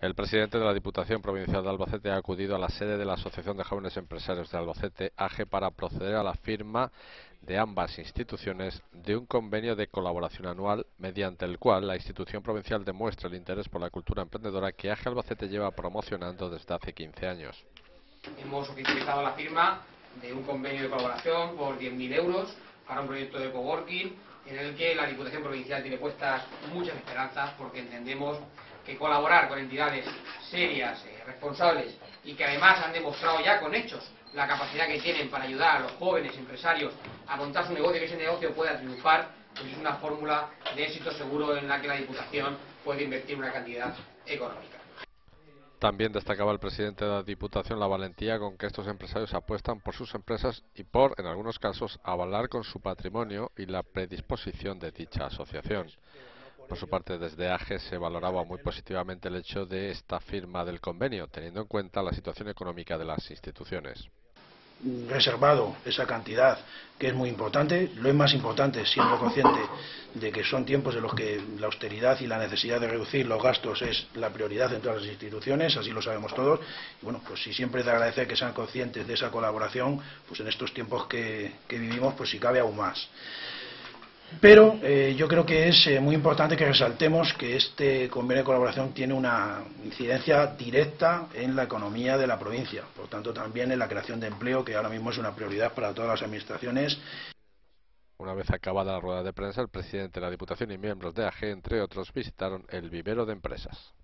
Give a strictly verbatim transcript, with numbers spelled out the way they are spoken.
El presidente de la Diputación Provincial de Albacete ha acudido a la sede de la Asociación de Jóvenes Empresarios de Albacete, A G E, para proceder a la firma de ambas instituciones de un convenio de colaboración anual mediante el cual la institución provincial demuestra el interés por la cultura emprendedora que A G E Albacete lleva promocionando desde hace quince años. Hemos oficializado la firma de un convenio de colaboración por diez mil euros para un proyecto de coworking en el que la Diputación Provincial tiene puestas muchas esperanzas, porque entendemos que colaborar con entidades serias, eh, responsables y que además han demostrado ya con hechos la capacidad que tienen para ayudar a los jóvenes empresarios a montar su negocio y que ese negocio pueda triunfar, pues es una fórmula de éxito seguro en la que la Diputación puede invertir una cantidad económica. También destacaba el presidente de la Diputación la valentía con que estos empresarios apuestan por sus empresas y por, en algunos casos, avalar con su patrimonio y la predisposición de dicha asociación. Por su parte, desde A G E se valoraba muy positivamente el hecho de esta firma del convenio, teniendo en cuenta la situación económica de las instituciones. Reservado esa cantidad, que es muy importante, lo es más importante siendo consciente de que son tiempos en los que la austeridad y la necesidad de reducir los gastos es la prioridad en todas las instituciones, así lo sabemos todos, y bueno, pues sí, siempre es de agradecer que sean conscientes de esa colaboración, pues en estos tiempos que, que vivimos, pues si cabe aún más. Pero eh, yo creo que es eh, muy importante que resaltemos que este convenio de colaboración tiene una incidencia directa en la economía de la provincia, por tanto también en la creación de empleo, que ahora mismo es una prioridad para todas las administraciones. Una vez acabada la rueda de prensa, el presidente de la Diputación y miembros de A G E, entre otros, visitaron el vivero de empresas.